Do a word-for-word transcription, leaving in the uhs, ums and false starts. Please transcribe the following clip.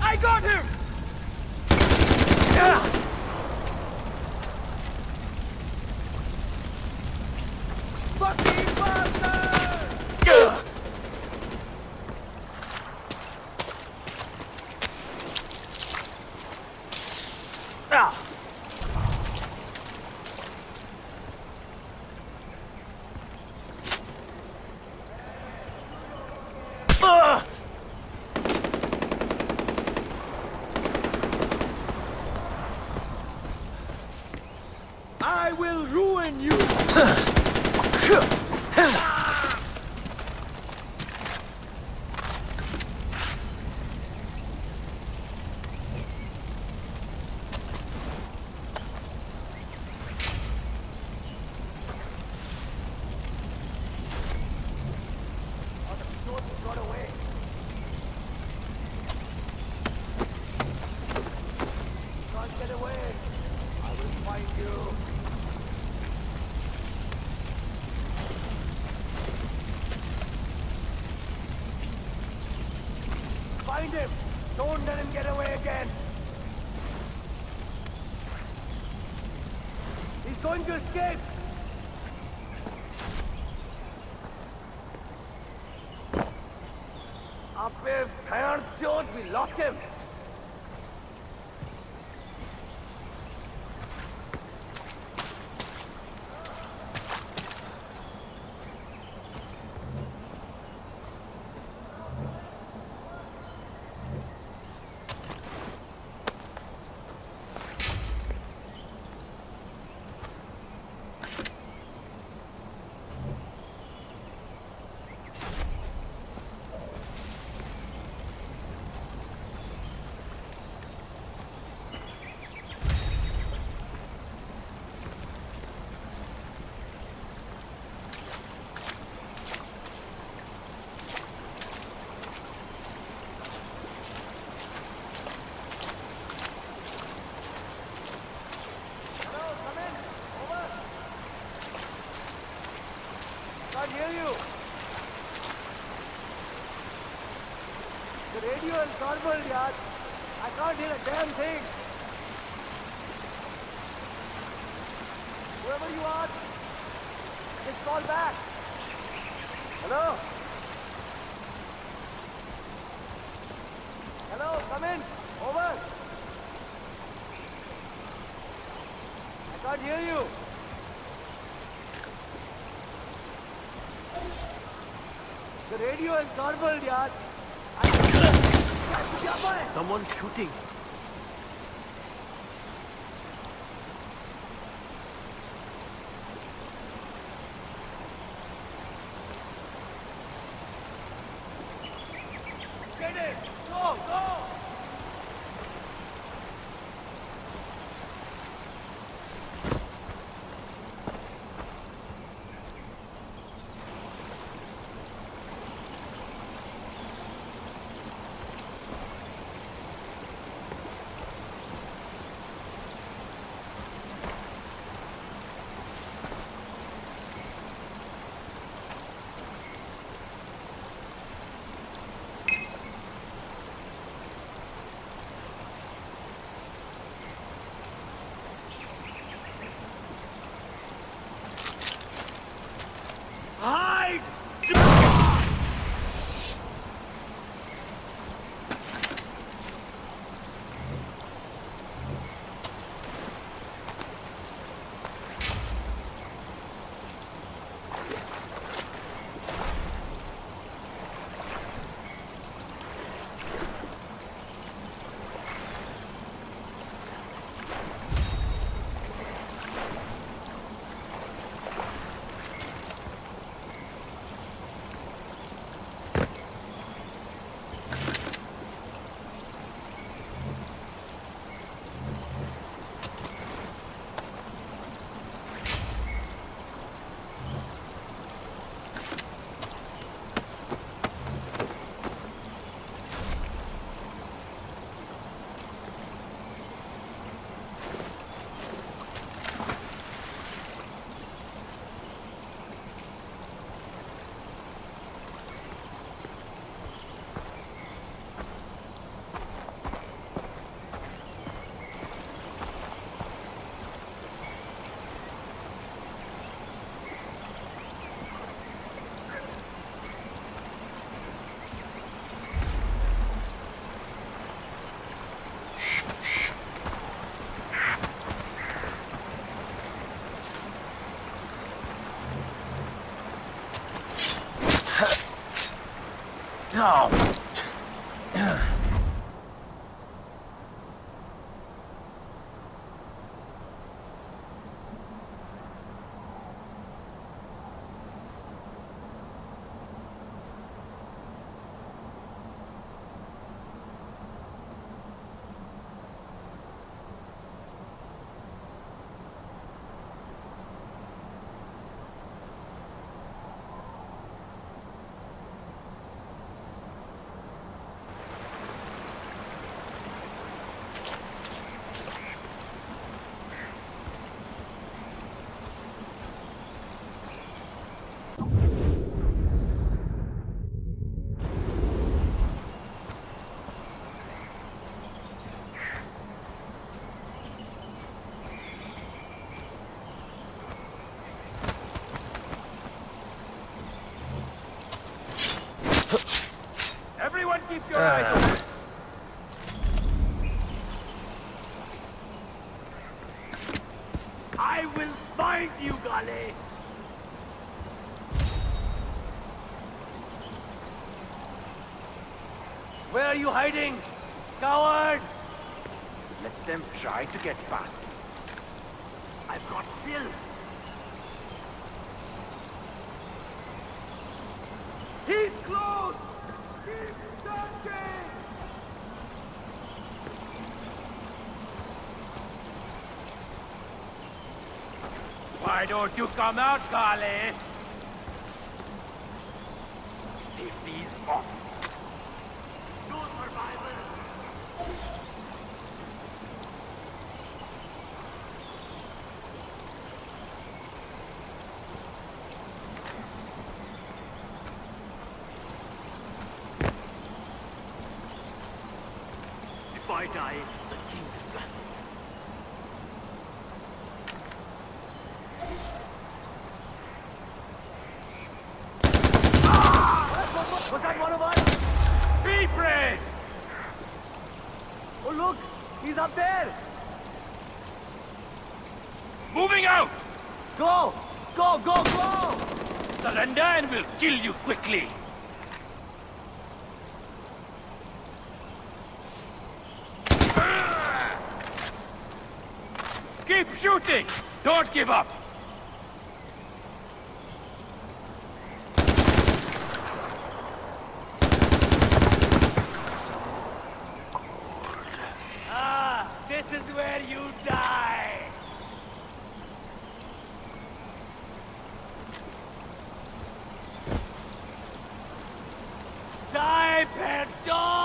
I got him! Fucking bastard! Ah! I will ruin you! Got away. Can't get away. I will find you. Find him! Don't let him get away again! He's going to escape! Abbe Bhand Chod, we lost him! I can't hear you. The radio is garbled, yaar. I can't hear a damn thing. Whoever you are, just call back. Hello? Hello, come in. Over. I can't hear you. The radio is garbled, yaar. Someone shooting. Get it! Go! Go! your eyes open. I will find you, Gale! Where are you hiding? Coward! Let them try to get past me. I've got Phil. He's close! Keep searching! Why don't you come out, Kale? Safety's off. No survival. If I die, the king's blessing. Was that one of us? Be brave! Oh look! He's up there! Moving out! Go! Go, go, go! Surrender and we'll kill you quickly! Keep shooting! Don't give up! This is where you die! Die, Pedro!